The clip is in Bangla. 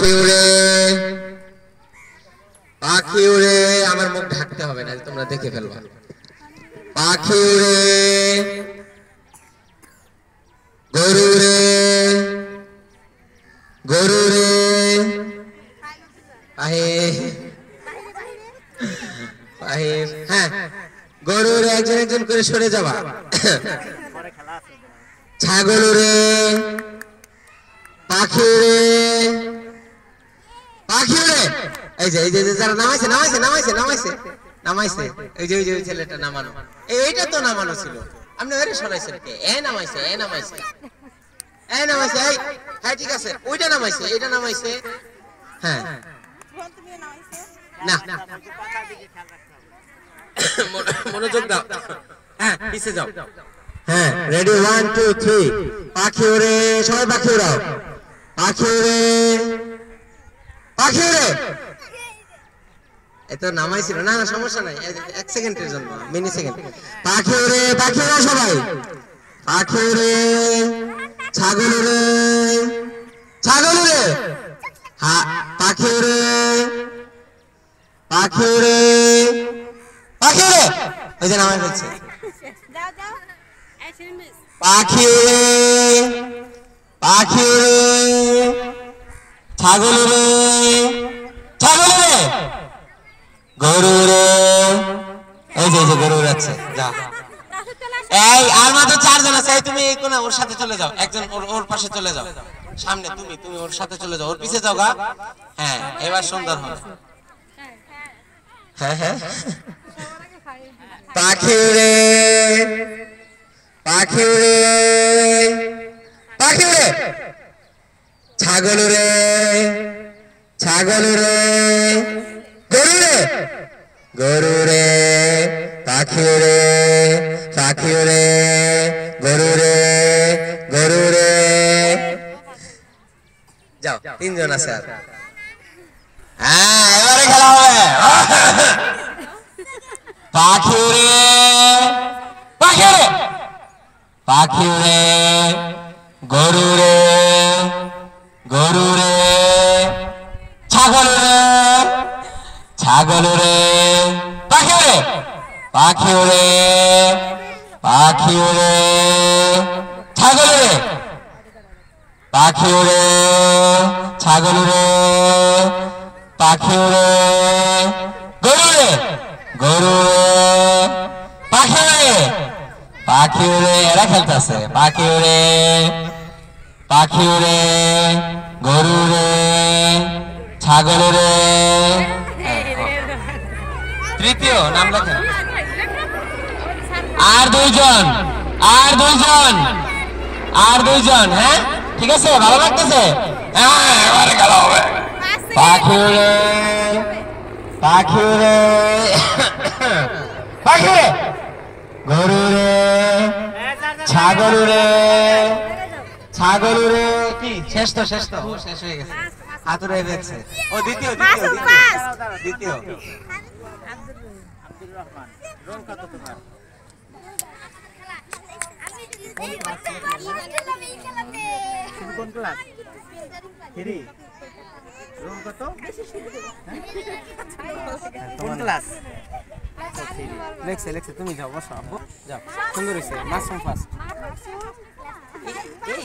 পাখি উড়ে আমার মুখ ঢাকতে হবে না, তোমরা দেখে ফেলবা। পাখি উড়ে, গরু রে, গরু রে, হ্যাঁ গরু রে, একজন একজন করে সরে যাবা। ছাগল রে, পাখি রে, পাখি রে, এই যে যারা নামাইছে নামাইছে নামাইছে নামাইছে নামাইছে, এই যে ছেলেটা নামানো, এইটা তো নামানো ছিল, আপনি ওরে সরাইছেন কে? এ নামাইছে, এ নামাইছে, এ নামাইছে, এই হ্যাঁ ঠিক আছে, ওইটা নামাইছে, এটা নামাইছে, হ্যাঁ না মনোযোগ দাও, হ্যাঁ পিছে যাও, হ্যাঁ রেডি 1 2 3 পাখি ওরে, সবাই পাখি উড়াও, পাখি ওরে, পাখি ওরে, এত নামাইছিল না, না সমস্যা নাই, 1 সেকেন্ডের জন্য, মিনি সেকেন্ড। পাখি ওরে, পাখি ওরে সবাই, পাখি ওরে, ছাগল ওরে, ছাগল ওরে, হ্যাঁ পাখি ওরে, পাখি ওরে, পাখি ওরে, ওই যে নামাই ফেলছে, পাখি ওরে, পাখি ওরে, ছাগল ওরে, ছাগল ওরে, গরু রে, এই যে গরু আছে, যা এই আর মাত্র 4 জন আছে, তুমি এই কোনা ওর সাথে চলে যাও, একজন ওর পাশে চলে যাও, সামনে তুমি ওর সাথে চলে যাও, ওর পিছে যাও গা, হ্যাঁ এবার সুন্দর হবে, হ্যাঁ হ্যাঁ পাখি রে, পাখি রে, পাখি রে, ছাগল রে, ছাগল রে, গরু রে, গরু রে, পাখি রে, পাখি রে, গরু রে, গরু রে, যাও 3 জন আছে আর, হ্যাঁ এবারে খেলা হবে। পাখি রে, পাখি রে, পাখি রে, গরু রে, গরু রে, ছাগল রে, ছাগল রে, পাখি রে, পাখি রে, পাখি রে, ছাগল রে, পাখি রে, ছাগল রে, পাখি রে, গরু রে, গরু রে, পাখি রে, পাখি রে, এরা খেলতেছে, পাখি রে, পাখি রে, গরু রে, ছাগল রে, তৃতীয় নাম লেখেন, আর 2 জন, আর 2 জন, আর 2 জন, হ্যাঁ ঠিক আছে, ভালো লাগতেছে, হ্যাঁ এবারে খেলা হবে। পাখি রে, পাখি রে, পাখি রে, গরু রে, ছাগল রে, ছাগল রে, কি শেষ তো, শেষ তো, শেষ হয়ে গেছে, হাতুড়ে দেখছে, ও দ্বিতীয় দ্বিতীয় দ্বিতীয় আব্দুর রহমান, রং কত তোমার? কোন ক্লাস? 3 রং কত? কোন ক্লাস? লেখছে তুমি যাও, বসো আব্বু যাও, সুন্দর হয়েছে, মাশরুম ফার্স্ট।